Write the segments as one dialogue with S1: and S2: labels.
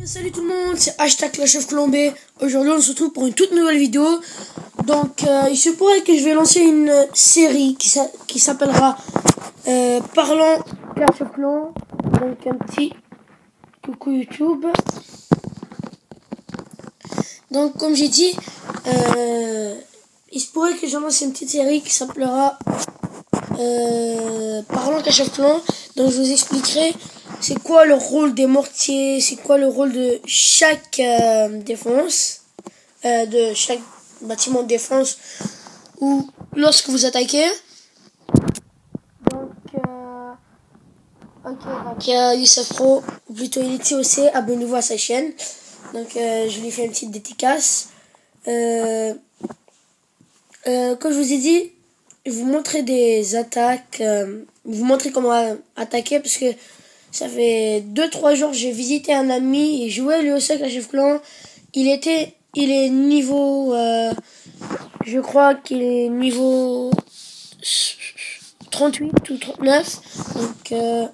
S1: Salut tout le monde, c'est hashtag le chef colombé. Aujourd'hui on se retrouve pour une toute nouvelle vidéo. Donc il se pourrait que je vais lancer une série qui s'appellera Parlons Clash of Clans. Donc un petit coucou YouTube. Donc comme j'ai dit, il se pourrait que je lance une petite série qui s'appellera Parlons Clash of Clans. Donc je vous expliquerai c'est quoi le rôle des mortiers, c'est quoi le rôle de chaque défense, de chaque bâtiment de défense ou lorsque vous attaquez. Donc, Youssef Pro, ou plutôt il est TOC, abonnez-vous à sa chaîne. Donc je lui fais une petite dédicace. Comme je vous ai dit, je vous montrer des attaques, vous montrer comment attaquer parce que ça fait 2-3 jours j'ai visité un ami et joué lui aussi avec la chef clan. Il est niveau, je crois qu'il est niveau 38 ou 39. Donc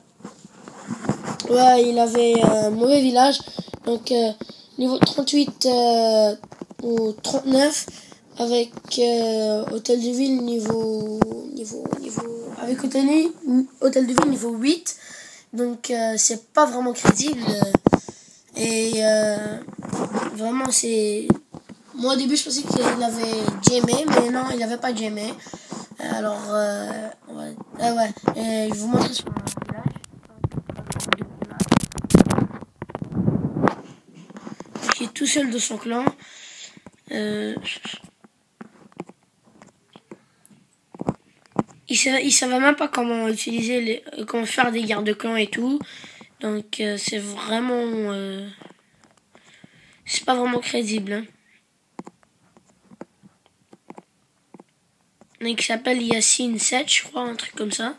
S1: ouais, il avait un mauvais village. Donc niveau 38 ou 39 avec hôtel de ville niveau avec hôtel de ville niveau 8. Donc c'est pas vraiment crédible et vraiment c'est moi au début je pensais qu'il avait jammé mais non il avait pas jammé. Alors ouais, et je vous montre sur mon village. Qui est tout seul de son clan. Il savait même pas comment utiliser comment faire des guerres de clans et tout. Donc c'est vraiment c'est pas vraiment crédible, hein. Donc il s'appelle Yacine 7 je crois, un truc comme ça.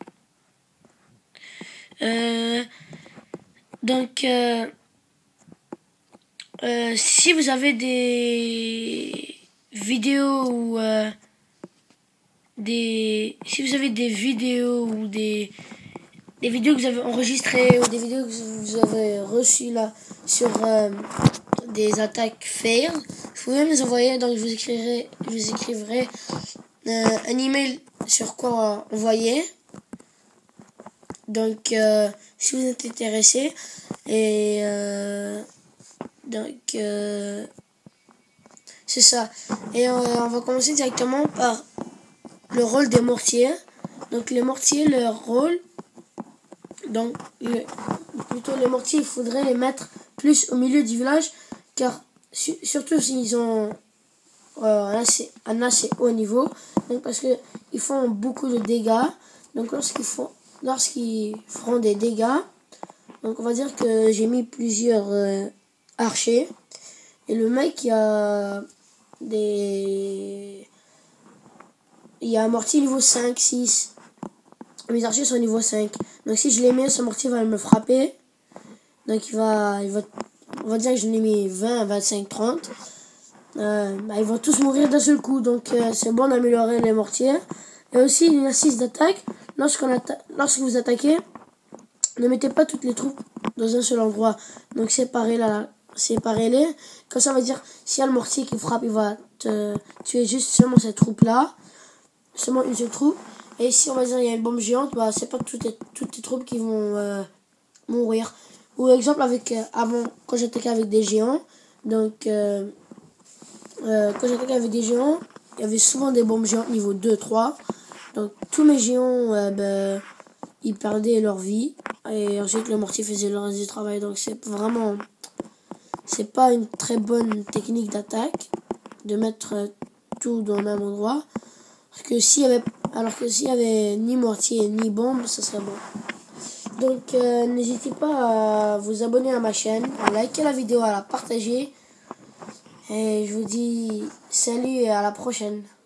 S1: Donc si vous avez des vidéos ou si vous avez des vidéos ou des vidéos que vous avez enregistrées ou des vidéos que vous avez reçues là sur des attaques fail, vous pouvez me les envoyer. Donc je vous écriverai un email sur quoi envoyer. Donc si vous êtes intéressé et donc c'est ça. Et on va commencer directement par le rôle des mortiers. Donc les mortiers, leur rôle, donc plutôt les mortiers, il faudrait les mettre plus au milieu du village, car surtout s'ils ont un assez haut niveau, donc parce que ils font beaucoup de dégâts. Donc lorsqu'ils feront des dégâts, donc on va dire que j'ai mis plusieurs archers et le mec il y a un mortier niveau 5, 6. Mes archers sont niveau 5. Donc si je les mets, ce mortier va me frapper. Donc on va dire que je l'ai mis 20, 25, 30. Ils vont tous mourir d'un seul coup. Donc c'est bon d'améliorer les mortiers. Et aussi une assise d'attaque. Lorsque vous attaquez, ne mettez pas toutes les troupes dans un seul endroit. Donc séparez-les. Comme ça, on va dire, s'il y a le mortier qui frappe, il va te tuer juste seulement cette troupe-là. Seulement une seule troupe. Et si on va dire il y a une bombe géante, bah c'est pas toutes les troupes qui vont mourir. Ou exemple avant quand j'attaquais avec des géants, donc quand j'attaquais avec des géants, il y avait souvent des bombes géantes niveau 2, 3. Donc tous mes géants ils perdaient leur vie et ensuite le mortier faisait le reste du travail. Donc c'est pas une très bonne technique d'attaque de mettre tout dans le même endroit. S'il y avait ni mortier ni bombe, ça serait bon. Donc n'hésitez pas à vous abonner à ma chaîne, à liker la vidéo, à la partager. Et je vous dis salut et à la prochaine.